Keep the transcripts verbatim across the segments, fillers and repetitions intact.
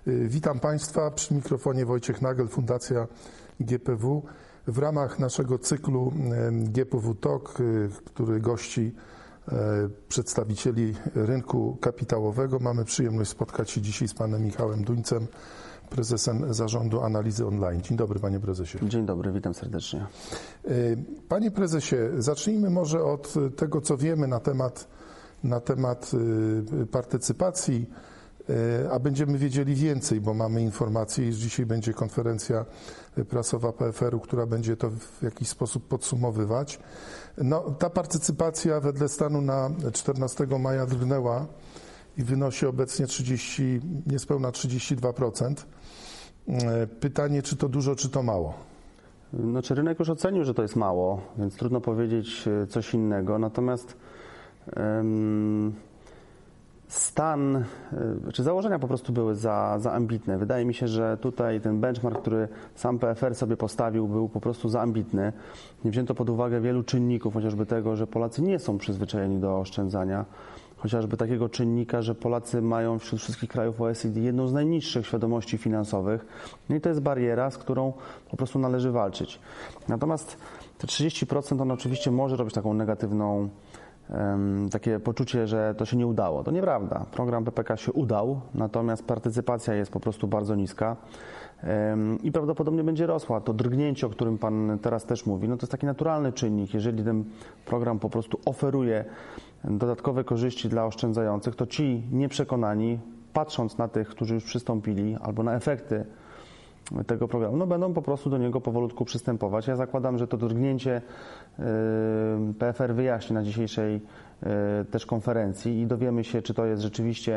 Witam Państwa, przy mikrofonie Wojciech Nagel, Fundacja G P W. W ramach naszego cyklu G P W Talk, który gości przedstawicieli rynku kapitałowego, mamy przyjemność spotkać się dzisiaj z panem Michałem Duńcem, prezesem Zarządu Analizy Online. Dzień dobry, panie prezesie. Dzień dobry, witam serdecznie. Panie prezesie, zacznijmy może od tego, co wiemy na temat, na temat partycypacji, a będziemy wiedzieli więcej, bo mamy informację, iż dzisiaj będzie konferencja prasowa P F R u, która będzie to w jakiś sposób podsumowywać. No, ta partycypacja wedle stanu na czternastego maja drgnęła i wynosi obecnie trzydzieści, niespełna trzydzieści dwa procent. Pytanie, czy to dużo, czy to mało? Znaczy, rynek już ocenił, że to jest mało, więc trudno powiedzieć coś innego. Natomiast um, stan, czy założenia po prostu były za, za ambitne. Wydaje mi się, że tutaj ten benchmark, który sam P F R sobie postawił, był po prostu za ambitny. Nie wzięto pod uwagę wielu czynników, chociażby tego, że Polacy nie są przyzwyczajeni do oszczędzania. Chociażby takiego czynnika, że Polacy mają wśród wszystkich krajów O E C D jedną z najniższych świadomości finansowych. No i to jest bariera, z którą po prostu należy walczyć. Natomiast te trzydzieści procent on oczywiście może robić taką negatywną, um, takie poczucie, że to się nie udało. To nieprawda. Program P P K się udał, natomiast partycypacja jest po prostu bardzo niska um, i prawdopodobnie będzie rosła. To drgnięcie, o którym pan teraz też mówi, no to jest taki naturalny czynnik. Jeżeli ten program po prostu oferuje dodatkowe korzyści dla oszczędzających, to ci nieprzekonani, patrząc na tych, którzy już przystąpili, albo na efekty tego programu, no będą po prostu do niego powolutku przystępować. Ja zakładam, że to drgnięcie P F R wyjaśni na dzisiejszej też konferencji i dowiemy się, czy to jest rzeczywiście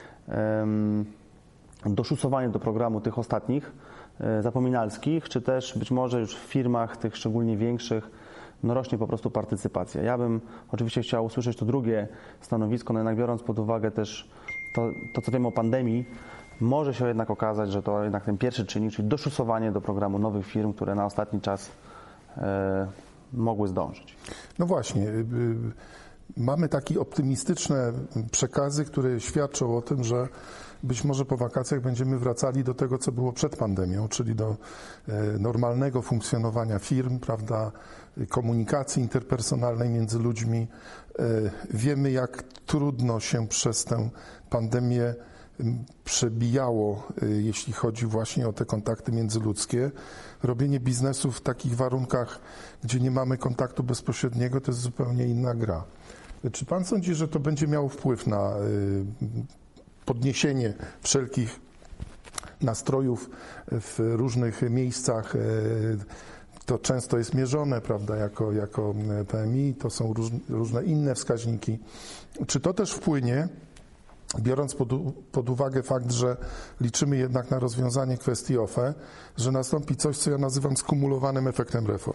doszusowanie do programu tych ostatnich, zapominalskich, czy też być może już w firmach tych szczególnie większych no rośnie po prostu partycypacja. Ja bym oczywiście chciał usłyszeć to drugie stanowisko, no jednak biorąc pod uwagę też to, to, co wiemy o pandemii, może się jednak okazać, że to jednak ten pierwszy czynnik, czyli doszusowanie do programu nowych firm, które na ostatni czas e, mogły zdążyć. No właśnie, mamy takie optymistyczne przekazy, które świadczą o tym, że być może po wakacjach będziemy wracali do tego, co było przed pandemią, czyli do normalnego funkcjonowania firm, prawda, komunikacji interpersonalnej między ludźmi. Wiemy, jak trudno się przez tę pandemię przebijało, jeśli chodzi właśnie o te kontakty międzyludzkie. Robienie biznesu w takich warunkach, gdzie nie mamy kontaktu bezpośredniego, to jest zupełnie inna gra. Czy pan sądzi, że to będzie miało wpływ na podniesienie wszelkich nastrojów w różnych miejscach? To często jest mierzone, prawda, jako, jako P M I, to są róż, różne inne wskaźniki. Czy to też wpłynie, biorąc pod, pod uwagę fakt, że liczymy jednak na rozwiązanie kwestii O F E, że nastąpi coś, co ja nazywam skumulowanym efektem reform?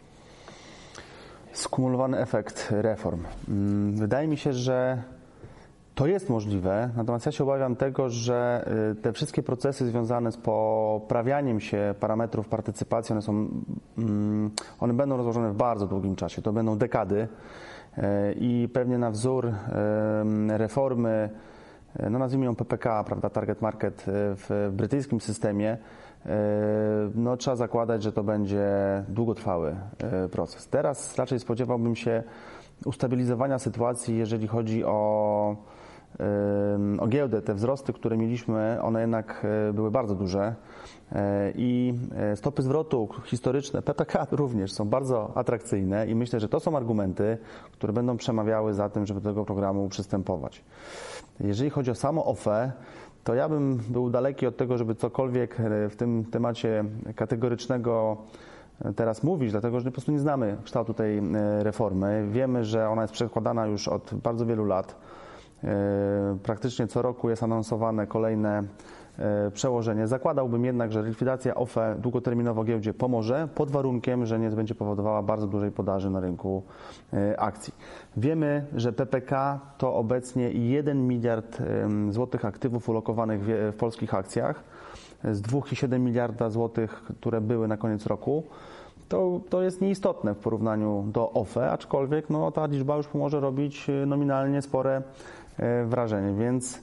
Skumulowany efekt reform. Wydaje mi się, że to jest możliwe, natomiast ja się obawiam tego, że te wszystkie procesy związane z poprawianiem się parametrów partycypacji, one są, one będą rozłożone w bardzo długim czasie, to będą dekady i pewnie na wzór reformy, no nazwijmy ją P P K, prawda, Target Market w brytyjskim systemie, no trzeba zakładać, że to będzie długotrwały proces. Teraz raczej spodziewałbym się ustabilizowania sytuacji, jeżeli chodzi o o giełdę. Te wzrosty, które mieliśmy, one jednak były bardzo duże i stopy zwrotu historyczne, P P K również są bardzo atrakcyjne i myślę, że to są argumenty, które będą przemawiały za tym, żeby do tego programu przystępować. Jeżeli chodzi o samo O F E, to ja bym był daleki od tego, żeby cokolwiek w tym temacie kategorycznego teraz mówić, dlatego że po prostu nie znamy kształtu tej reformy. Wiemy, że ona jest przedkładana już od bardzo wielu lat. Praktycznie co roku jest anonsowane kolejne przełożenie. Zakładałbym jednak, że likwidacja O F E długoterminowo giełdzie pomoże, pod warunkiem, że nie będzie powodowała bardzo dużej podaży na rynku akcji. Wiemy, że P P K to obecnie jeden miliard złotych aktywów ulokowanych w polskich akcjach z dwa i siedem miliarda złotych, które były na koniec roku. To, to jest nieistotne w porównaniu do O F E, aczkolwiek no, ta liczba już może robić nominalnie spore wrażenie, więc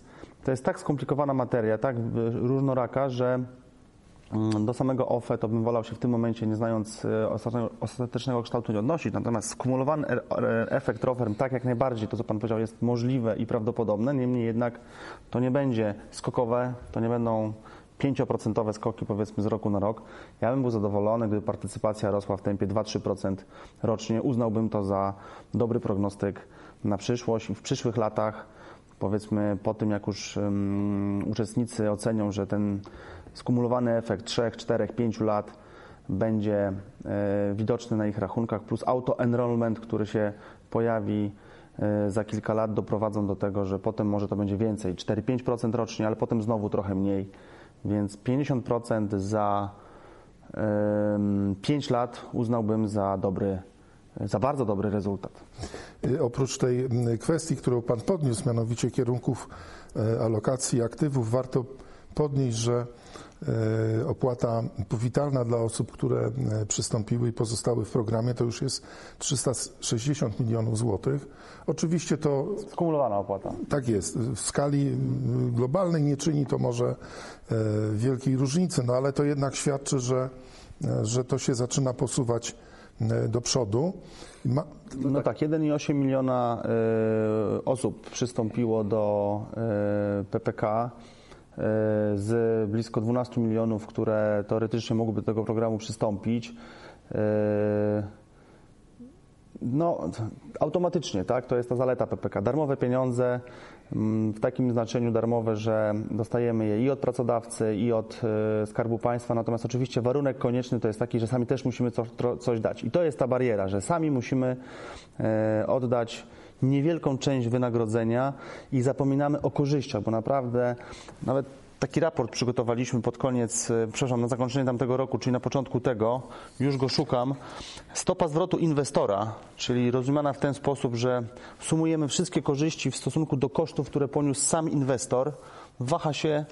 to jest tak skomplikowana materia, tak różnoraka, że do samego O F E to bym wolał się w tym momencie, nie znając ostatecznego kształtu, nie odnosić. Natomiast skumulowany efekt ROFERM, tak jak najbardziej, to co Pan powiedział, jest możliwe i prawdopodobne. Niemniej jednak to nie będzie skokowe, to nie będą pięcioprocentowe skoki, powiedzmy, z roku na rok. Ja bym był zadowolony, gdyby partycypacja rosła w tempie dwa do trzech procent rocznie. Uznałbym to za dobry prognostyk na przyszłość i w przyszłych latach, powiedzmy, po tym jak już um, uczestnicy ocenią, że ten skumulowany efekt trzech, czterech, pięciu lat będzie e, widoczny na ich rachunkach, plus auto-enrollment, który się pojawi e, za kilka lat, doprowadzą do tego, że potem może to będzie więcej, cztery do pięciu procent rocznie, ale potem znowu trochę mniej, więc pięćdziesiąt procent za e, pięć lat uznałbym za dobry, za bardzo dobry rezultat. Oprócz tej kwestii, którą Pan podniósł, mianowicie kierunków alokacji aktywów, warto podnieść, że opłata powitalna dla osób, które przystąpiły i pozostały w programie, to już jest trzysta sześćdziesiąt milionów złotych. Oczywiście to... Skumulowana opłata. Tak jest. W skali globalnej nie czyni to może wielkiej różnicy, no ale to jednak świadczy, że, że to się zaczyna posuwać do przodu. Ma... No tak, jeden przecinek osiem miliona y, osób przystąpiło do y, P P K y, z blisko dwunastu milionów, które teoretycznie mogłyby do tego programu przystąpić. Y, no, automatycznie, tak, to jest ta zaleta P P K. Darmowe pieniądze, w takim znaczeniu darmowe, że dostajemy je i od pracodawcy, i od y, Skarbu Państwa, natomiast oczywiście warunek konieczny to jest taki, że sami też musimy co, tro, coś dać. I to jest ta bariera, że sami musimy y, oddać niewielką część wynagrodzenia i zapominamy o korzyściach, bo naprawdę nawet taki raport przygotowaliśmy pod koniec, przepraszam, na zakończenie tamtego roku, czyli na początku tego, już go szukam. Stopa zwrotu inwestora, czyli rozumiana w ten sposób, że sumujemy wszystkie korzyści w stosunku do kosztów, które poniósł sam inwestor, waha się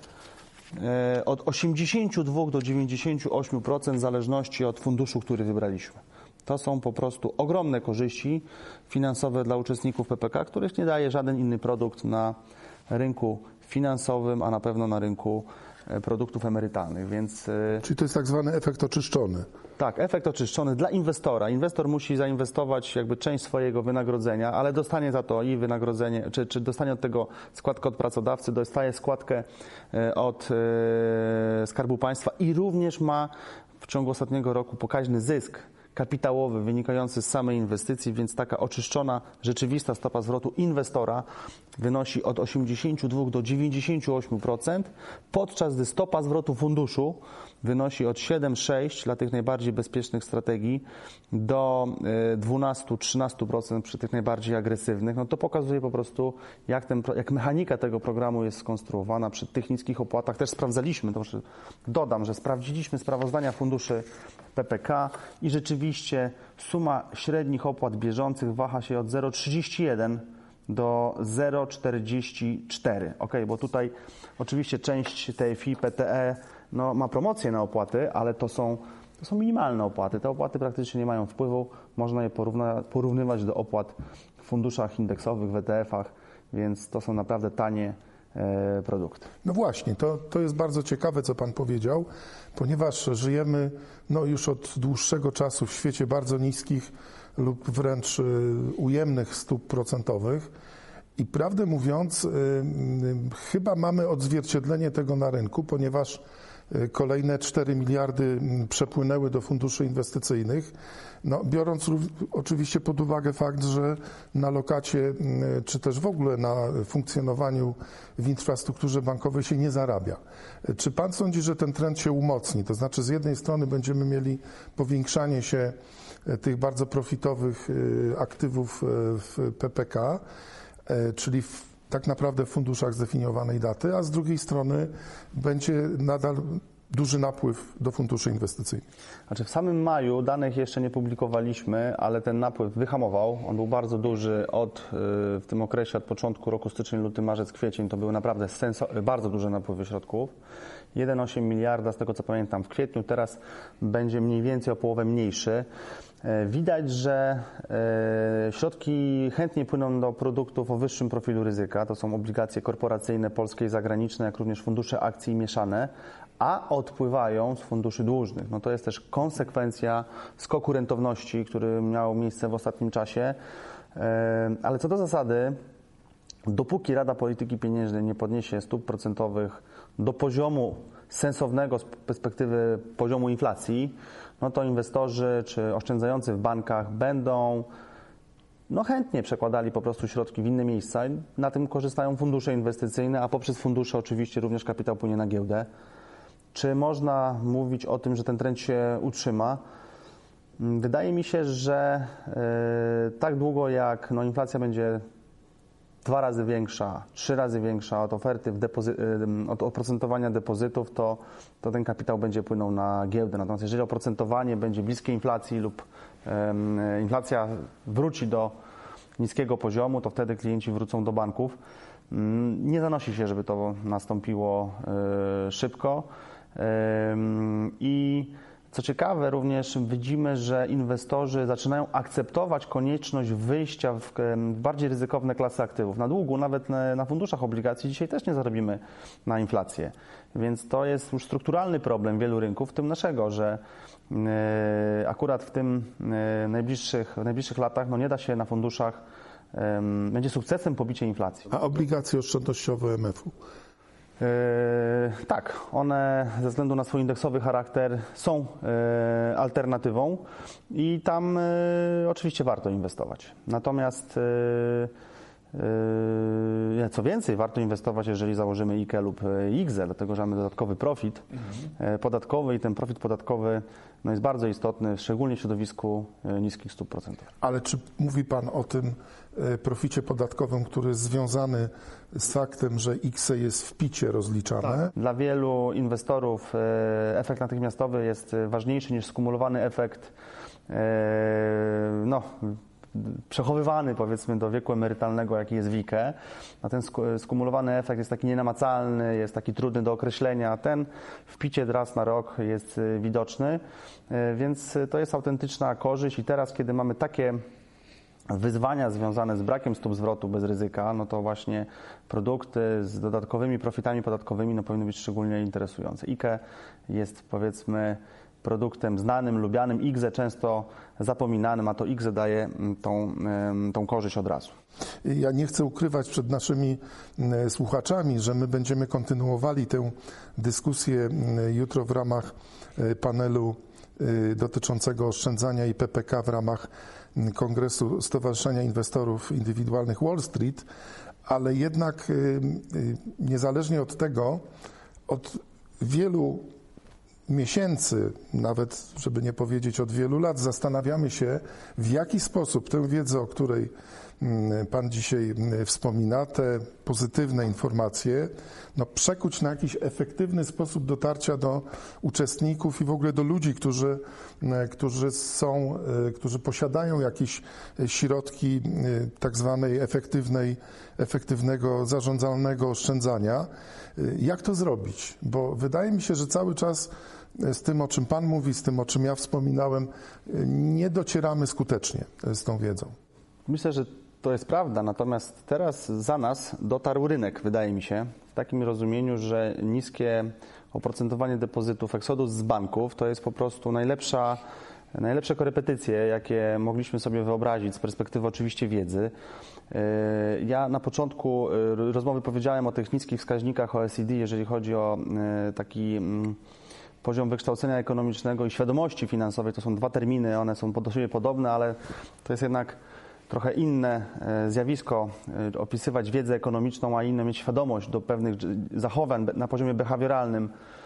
od osiemdziesięciu dwóch do dziewięćdziesięciu ośmiu procent w zależności od funduszu, który wybraliśmy. To są po prostu ogromne korzyści finansowe dla uczestników P P K, których nie daje żaden inny produkt na rynku finansowym, a na pewno na rynku produktów emerytalnych, więc... Czyli to jest tak zwany efekt oczyszczony. Tak, efekt oczyszczony dla inwestora. Inwestor musi zainwestować jakby część swojego wynagrodzenia, ale dostanie za to i wynagrodzenie, czy, czy dostanie od tego składkę od pracodawcy, dostaje składkę od Skarbu Państwa i również ma w ciągu ostatniego roku pokaźny zysk kapitałowy wynikający z samej inwestycji, więc taka oczyszczona, rzeczywista stopa zwrotu inwestora wynosi od osiemdziesięciu dwóch do dziewięćdziesięciu ośmiu procent, podczas gdy stopa zwrotu funduszu wynosi od siedem do sześciu dla tych najbardziej bezpiecznych strategii do dwunastu do trzynastu procent przy tych najbardziej agresywnych. No to pokazuje po prostu, jak, ten, jak mechanika tego programu jest skonstruowana. Przy tych niskich opłatach też sprawdzaliśmy, to że dodam, że sprawdziliśmy sprawozdania funduszy P P K i rzeczywiście suma średnich opłat bieżących waha się od zero przecinek trzydzieści jeden do zero przecinek czterdzieści cztery. Ok, bo tutaj oczywiście część T F I, P T E no, ma promocje na opłaty, ale to są, to są minimalne opłaty. Te opłaty praktycznie nie mają wpływu. Można je porówna, porównywać do opłat w funduszach indeksowych, w E T F-ach, więc to są naprawdę tanie e, produkty. No właśnie, to, to jest bardzo ciekawe, co Pan powiedział, ponieważ żyjemy no, już od dłuższego czasu w świecie bardzo niskich lub wręcz y, ujemnych stóp procentowych. I prawdę mówiąc, y, y, chyba mamy odzwierciedlenie tego na rynku, ponieważ y, kolejne cztery miliardy przepłynęły do funduszy inwestycyjnych, no, biorąc rów, oczywiście pod uwagę fakt, że na lokacie, y, czy też w ogóle na funkcjonowaniu w infrastrukturze bankowej się nie zarabia. Y, czy Pan sądzi, że ten trend się umocni? To znaczy z jednej strony będziemy mieli powiększanie się y, tych bardzo profitowych y, aktywów y, w P P K, czyli w, tak naprawdę w funduszach zdefiniowanej daty, a z drugiej strony będzie nadal duży napływ do funduszy inwestycyjnych. Znaczy w samym maju danych jeszcze nie publikowaliśmy, ale ten napływ wyhamował. On był bardzo duży od, w tym okresie od początku roku, styczeń, luty, marzec, kwiecień. To były naprawdę senso- bardzo duże napływy środków. jeden przecinek osiem miliarda, z tego co pamiętam, w kwietniu. Teraz będzie mniej więcej o połowę mniejszy. Widać, że środki chętnie płyną do produktów o wyższym profilu ryzyka. To są obligacje korporacyjne polskie i zagraniczne, jak również fundusze akcji mieszane, a odpływają z funduszy dłużnych. No to jest też konsekwencja skoku rentowności, który miał miejsce w ostatnim czasie. Ale co do zasady, dopóki Rada Polityki Pieniężnej nie podniesie stóp procentowych do poziomu sensownego z perspektywy poziomu inflacji, no to inwestorzy czy oszczędzający w bankach będą no chętnie przekładali po prostu środki w inne miejsca. Na tym korzystają fundusze inwestycyjne, a poprzez fundusze oczywiście również kapitał płynie na giełdę. Czy można mówić o tym, że ten trend się utrzyma? Wydaje mi się, że yy, tak długo jak no, inflacja będzie dwa razy większa, trzy razy większa od oferty, w depozy- od oprocentowania depozytów, to, to ten kapitał będzie płynął na giełdę. Natomiast jeżeli oprocentowanie będzie bliskie inflacji lub um, inflacja wróci do niskiego poziomu, to wtedy klienci wrócą do banków. Um, nie zanosi się, żeby to nastąpiło um, szybko. Um, I co ciekawe, również widzimy, że inwestorzy zaczynają akceptować konieczność wyjścia w bardziej ryzykowne klasy aktywów. Na długu, nawet na funduszach obligacji dzisiaj też nie zarobimy na inflację. Więc to jest już strukturalny problem wielu rynków, w tym naszego, że akurat w tym najbliższych, w najbliższych latach no nie da się na funduszach, będzie sukcesem pobicie inflacji. A obligacje oszczędnościowe M F U? Yy, tak, one ze względu na swój indeksowy charakter są yy, alternatywą i tam yy, oczywiście warto inwestować. Natomiast yy, yy, co więcej, warto inwestować, jeżeli założymy I K E lub I K Z E, dlatego że mamy dodatkowy profit mhm. yy, podatkowy i ten profit podatkowy no, jest bardzo istotny, szczególnie w środowisku yy, niskich stóp procentowych. Ale czy mówi Pan o tym proficie podatkowym, który jest związany z faktem, że I K S E jest w picie rozliczane? Tak. Dla wielu inwestorów efekt natychmiastowy jest ważniejszy niż skumulowany efekt no, przechowywany powiedzmy do wieku emerytalnego, jaki jest w I K E. A ten skumulowany efekt jest taki nienamacalny, jest taki trudny do określenia. Ten w picie raz na rok jest widoczny, więc to jest autentyczna korzyść i teraz, kiedy mamy takie wyzwania związane z brakiem stóp zwrotu bez ryzyka, no to właśnie produkty z dodatkowymi profitami podatkowymi no powinny być szczególnie interesujące. I K E jest powiedzmy produktem znanym, lubianym, I K Z E często zapominanym, a to I K Z E daje tą, tą korzyść od razu. Ja nie chcę ukrywać przed naszymi słuchaczami, że my będziemy kontynuowali tę dyskusję jutro w ramach panelu dotyczącego oszczędzania i P P K w ramach Kongresu Stowarzyszenia Inwestorów Indywidualnych Wall Street, ale jednak niezależnie od tego, od wielu miesięcy, nawet żeby nie powiedzieć od wielu lat, zastanawiamy się, w jaki sposób tę wiedzę, o której Pan dzisiaj wspomina, te pozytywne informacje, no, przekuć na jakiś efektywny sposób dotarcia do uczestników i w ogóle do ludzi, którzy, którzy są, którzy posiadają jakieś środki tak zwanej efektywnej, efektywnego, zarządzalnego oszczędzania. Jak to zrobić? Bo wydaje mi się, że cały czas z tym, o czym Pan mówi, z tym, o czym ja wspominałem, nie docieramy skutecznie z tą wiedzą. Myślę, że to jest prawda, natomiast teraz za nas dotarł rynek, wydaje mi się, w takim rozumieniu, że niskie oprocentowanie depozytów, eksodus z banków to jest po prostu najlepsza, najlepsze korepetycje, jakie mogliśmy sobie wyobrazić z perspektywy oczywiście wiedzy. Ja na początku rozmowy powiedziałem o tych niskich wskaźnikach O E C D, jeżeli chodzi o taki poziom wykształcenia ekonomicznego i świadomości finansowej. To są dwa terminy, one są do siebie podobne, ale to jest jednak trochę inne zjawisko, opisywać wiedzę ekonomiczną, a inne mieć świadomość do pewnych zachowań na poziomie behawioralnym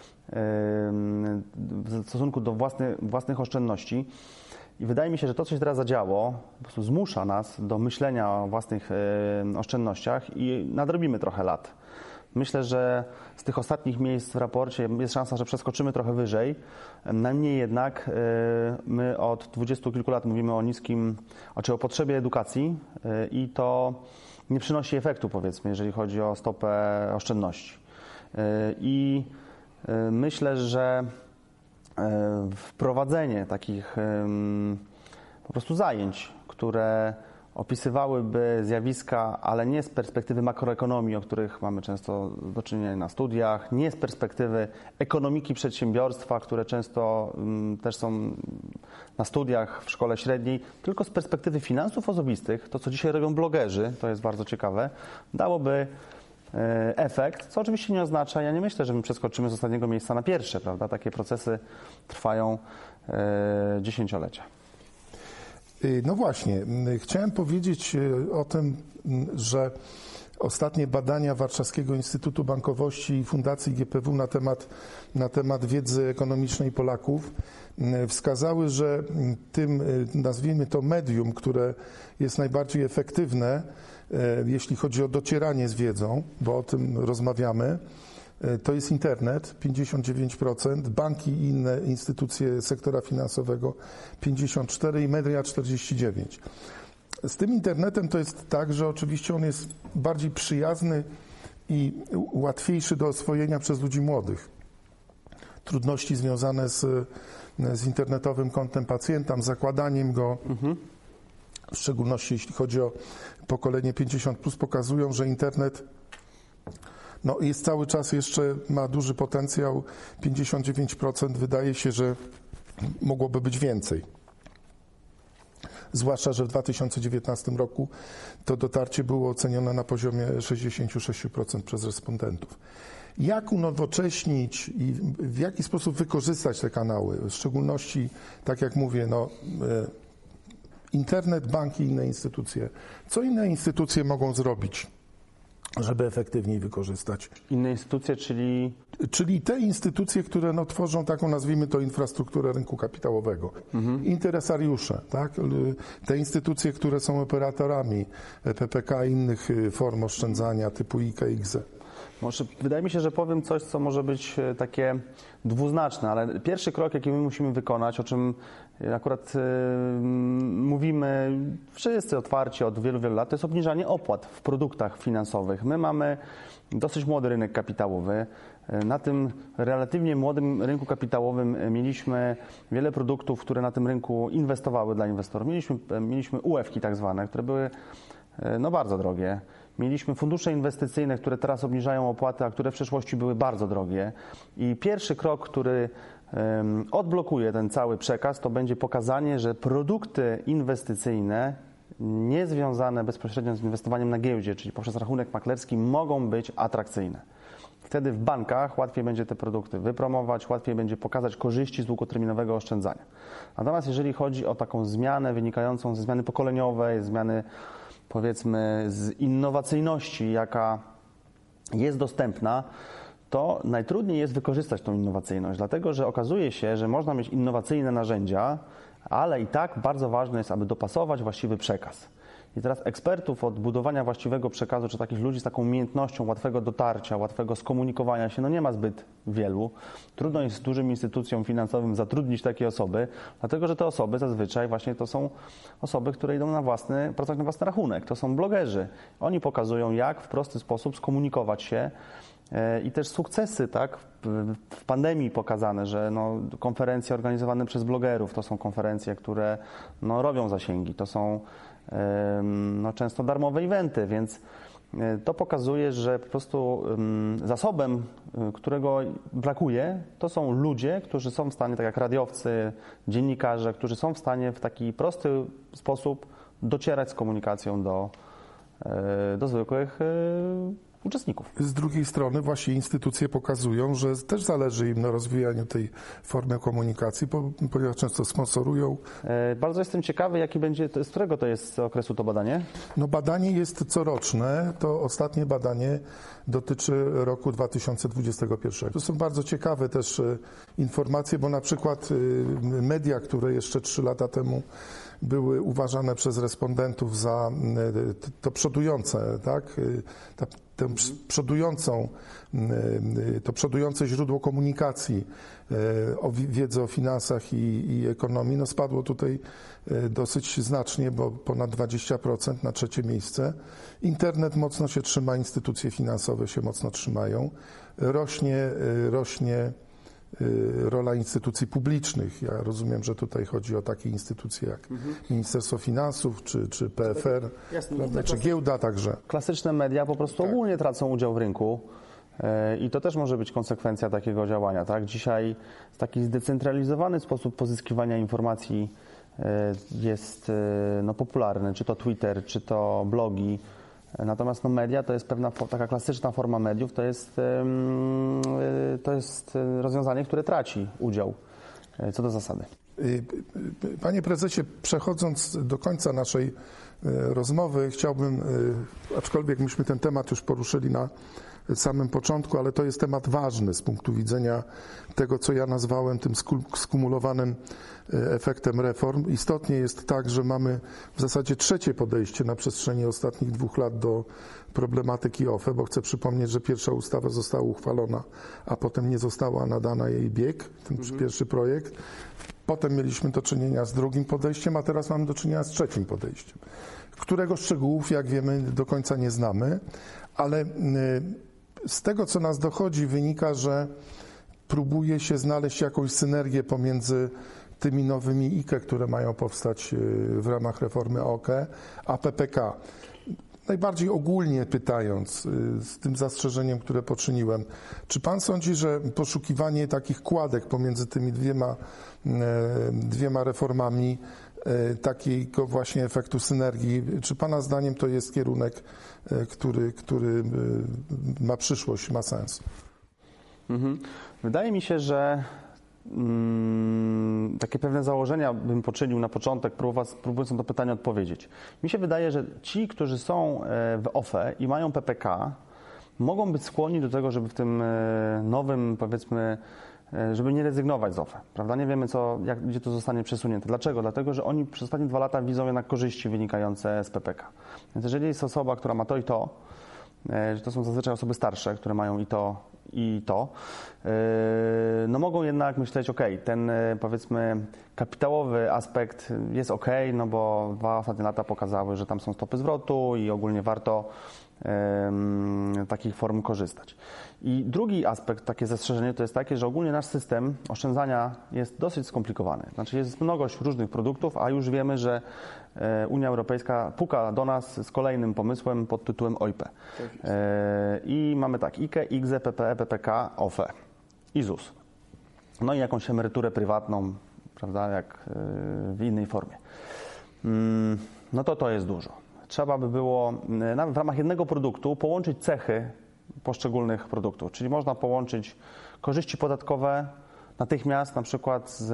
w stosunku do własnych, własnych oszczędności. I wydaje mi się, że to, co się teraz zadziało, po prostu zmusza nas do myślenia o własnych oszczędnościach i nadrobimy trochę lat. Myślę, że z tych ostatnich miejsc w raporcie jest szansa, że przeskoczymy trochę wyżej. Niemniej jednak my od dwudziestu kilku lat mówimy o niskim, znaczy o potrzebie edukacji i to nie przynosi efektu, powiedzmy, jeżeli chodzi o stopę oszczędności. I myślę, że wprowadzenie takich po prostu zajęć, które opisywałyby zjawiska, ale nie z perspektywy makroekonomii, o których mamy często do czynienia na studiach, nie z perspektywy ekonomiki przedsiębiorstwa, które często um, też są na studiach w szkole średniej, tylko z perspektywy finansów osobistych, to co dzisiaj robią blogerzy, to jest bardzo ciekawe, dałoby e, efekt, co oczywiście nie oznacza, ja nie myślę, że my przeskoczymy z ostatniego miejsca na pierwsze, prawda? Takie procesy trwają e, dziesięciolecia. No właśnie, chciałem powiedzieć o tym, że ostatnie badania Warszawskiego Instytutu Bankowości i Fundacji G P W na temat, na temat wiedzy ekonomicznej Polaków wskazały, że tym, nazwijmy to medium, które jest najbardziej efektywne, jeśli chodzi o docieranie z wiedzą, bo o tym rozmawiamy, to jest internet, pięćdziesiąt dziewięć procent, banki i inne instytucje sektora finansowego pięćdziesiąt cztery procent i media czterdzieści dziewięć procent. Z tym internetem to jest tak, że oczywiście on jest bardziej przyjazny i łatwiejszy do oswojenia przez ludzi młodych. Trudności związane z, z internetowym kontem pacjenta, zakładaniem go, mhm. w szczególności jeśli chodzi o pokolenie pięćdziesiąt plus, pokazują, że internet no, jest cały czas jeszcze, ma duży potencjał, pięćdziesiąt dziewięć procent, wydaje się, że mogłoby być więcej. Zwłaszcza, że w dwa tysiące dziewiętnastym roku to dotarcie było ocenione na poziomie sześćdziesiąt sześć procent przez respondentów. Jak unowocześnić i w jaki sposób wykorzystać te kanały? W szczególności, tak jak mówię, no, internet, banki i inne instytucje. Co inne instytucje mogą zrobić, żeby efektywniej wykorzystać? Inne instytucje, czyli? Czyli te instytucje, które no, tworzą taką, nazwijmy to, infrastrukturę rynku kapitałowego. Mhm. Interesariusze, tak? Te instytucje, które są operatorami P P K i innych form oszczędzania typu I K X. Może, wydaje mi się, że powiem coś, co może być takie dwuznaczne, ale pierwszy krok, jaki my musimy wykonać, o czym akurat yy, mówimy wszyscy otwarcie od wielu, wielu lat, to jest obniżanie opłat w produktach finansowych. My mamy dosyć młody rynek kapitałowy. Na tym relatywnie młodym rynku kapitałowym mieliśmy wiele produktów, które na tym rynku inwestowały dla inwestorów. Mieliśmy, mieliśmy U E F-ki tak zwane, które były no, bardzo drogie. Mieliśmy fundusze inwestycyjne, które teraz obniżają opłaty, a które w przeszłości były bardzo drogie. I pierwszy krok, który um, odblokuje ten cały przekaz, to będzie pokazanie, że produkty inwestycyjne niezwiązane bezpośrednio z inwestowaniem na giełdzie, czyli poprzez rachunek maklerski, mogą być atrakcyjne. Wtedy w bankach łatwiej będzie te produkty wypromować, łatwiej będzie pokazać korzyści z długoterminowego oszczędzania. Natomiast jeżeli chodzi o taką zmianę wynikającą ze zmiany pokoleniowej, zmiany powiedzmy z innowacyjności, jaka jest dostępna, to najtrudniej jest wykorzystać tą innowacyjność, dlatego że okazuje się, że można mieć innowacyjne narzędzia, ale i tak bardzo ważne jest, aby dopasować właściwy przekaz. I teraz ekspertów od budowania właściwego przekazu, czy takich ludzi z taką umiejętnością łatwego dotarcia, łatwego skomunikowania się, no nie ma zbyt wielu. Trudno jest dużym instytucjom finansowym zatrudnić takie osoby, dlatego że te osoby zazwyczaj właśnie to są osoby, które idą na własny, pracować na własny rachunek. To są blogerzy. Oni pokazują, jak w prosty sposób skomunikować się i też sukcesy, tak, w pandemii pokazane, że no, konferencje organizowane przez blogerów to są konferencje, które no, robią zasięgi, to są no, często darmowe eventy, więc to pokazuje, że po prostu zasobem, którego brakuje, to są ludzie, którzy są w stanie, tak jak radiowcy, dziennikarze, którzy są w stanie w taki prosty sposób docierać z komunikacją do, do zwykłych uczestników. Z drugiej strony właśnie instytucje pokazują, że też zależy im na rozwijaniu tej formy komunikacji, ponieważ często sponsorują. E, bardzo jestem ciekawy, jaki będzie, z którego to jest okresu to badanie? No badanie jest coroczne, to ostatnie badanie dotyczy roku dwa tysiące dwudziestego pierwszego. To są bardzo ciekawe też informacje, bo na przykład media, które jeszcze trzy lata temu były uważane przez respondentów za to przodujące, tak? Ta, tę przodującą, to przodujące źródło komunikacji, o wiedzy o finansach i, i ekonomii, no spadło tutaj dosyć znacznie, bo ponad dwadzieścia procent na trzecie miejsce. Internet mocno się trzyma, instytucje finansowe się mocno trzymają. Rośnie, rośnie rola instytucji publicznych. Ja rozumiem, że tutaj chodzi o takie instytucje jak mhm. Ministerstwo Finansów, czy, czy P F R, Jasne, prawda, czy giełda także. Klasyczne media po prostu tak. ogólnie tracą udział w rynku. I to też może być konsekwencja takiego działania. Tak? Dzisiaj w taki zdecentralizowany sposób pozyskiwania informacji jest no, popularny, czy to Twitter, czy to blogi. Natomiast no, media to jest pewna taka klasyczna forma mediów, to jest, to jest rozwiązanie, które traci udział co do zasady. Panie prezesie, przechodząc do końca naszej rozmowy, chciałbym, aczkolwiek myśmy ten temat już poruszyli na samym początku, ale to jest temat ważny z punktu widzenia tego, co ja nazwałem tym skumulowanym efektem reform. Istotnie jest tak, że mamy w zasadzie trzecie podejście na przestrzeni ostatnich dwóch lat do problematyki O F E, bo chcę przypomnieć, że pierwsza ustawa została uchwalona, a potem nie została nadana jej bieg, ten mhm. pierwszy projekt. Potem mieliśmy do czynienia z drugim podejściem, a teraz mamy do czynienia z trzecim podejściem, którego szczegółów, jak wiemy, do końca nie znamy, ale z tego, co nas dochodzi, wynika, że próbuje się znaleźć jakąś synergię pomiędzy tymi nowymi I K E, które mają powstać w ramach reformy O K E, a P P K. Najbardziej ogólnie pytając, z tym zastrzeżeniem, które poczyniłem, czy pan sądzi, że poszukiwanie takich kładek pomiędzy tymi dwiema, dwiema reformami, takiego właśnie efektu synergii, czy pana zdaniem to jest kierunek, który, który ma przyszłość, ma sens? Mhm. Wydaje mi się, że mm, takie pewne założenia bym poczynił na początek, próbując na to pytanie odpowiedzieć. Mi się wydaje, że ci, którzy są w O F E i mają P P K, mogą być skłonni do tego, żeby w tym nowym, powiedzmy, żeby nie rezygnować z O F E, prawda? Nie wiemy, co, jak, gdzie to zostanie przesunięte. Dlaczego? Dlatego, że oni przez ostatnie dwa lata widzą jednak korzyści wynikające z P P K. Więc jeżeli jest osoba, która ma to i to, że to są zazwyczaj osoby starsze, które mają i to, i to, no mogą jednak myśleć, ok, ten powiedzmy kapitałowy aspekt jest ok, no bo dwa ostatnie lata pokazały, że tam są stopy zwrotu i ogólnie warto um, takich form korzystać. I drugi aspekt, takie zastrzeżenie, to jest takie, że ogólnie nasz system oszczędzania jest dosyć skomplikowany. Znaczy jest mnogość różnych produktów, a już wiemy, że Unia Europejska puka do nas z kolejnym pomysłem pod tytułem O I P. I mamy tak, I K E, I K Z E, P P E, P P K, O F E i Z U S. No i jakąś emeryturę prywatną, prawda, jak w innej formie. No to to jest dużo. Trzeba by było nawet w ramach jednego produktu połączyć cechy poszczególnych produktów, czyli można połączyć korzyści podatkowe natychmiast, na przykład z,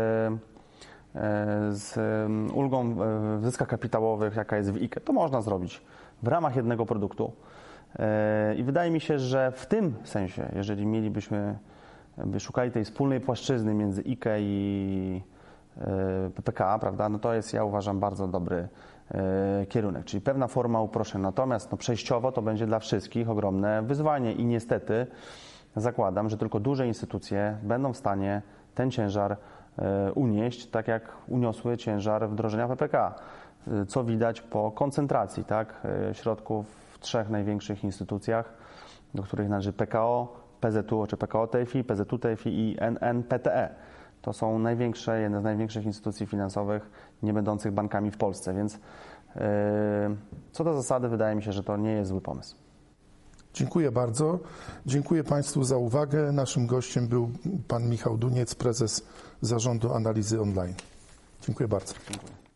z ulgą w zyskach kapitałowych, jaka jest w I K E. To można zrobić w ramach jednego produktu. I wydaje mi się, że w tym sensie, jeżeli mielibyśmy by szukali tej wspólnej płaszczyzny między I K E i P P K, prawda, no to jest, ja uważam, bardzo dobry kierunek, czyli pewna forma uproszczeń. Natomiast no, przejściowo to będzie dla wszystkich ogromne wyzwanie i niestety zakładam, że tylko duże instytucje będą w stanie ten ciężar unieść, tak jak uniosły ciężar wdrożenia P P K, co widać po koncentracji, tak, środków w trzech największych instytucjach, do których należy P K O, P Z U, czy P K O T F I, P Z U T F I i N N P T E. To są największe, jedne z największych instytucji finansowych nie będących bankami w Polsce, więc yy, co do zasady wydaje mi się, że to nie jest zły pomysł. Dziękuję bardzo. Dziękuję Państwu za uwagę. Naszym gościem był pan Michał Duniec, prezes Zarządu Analizy Online. Dziękuję bardzo. Dziękuję.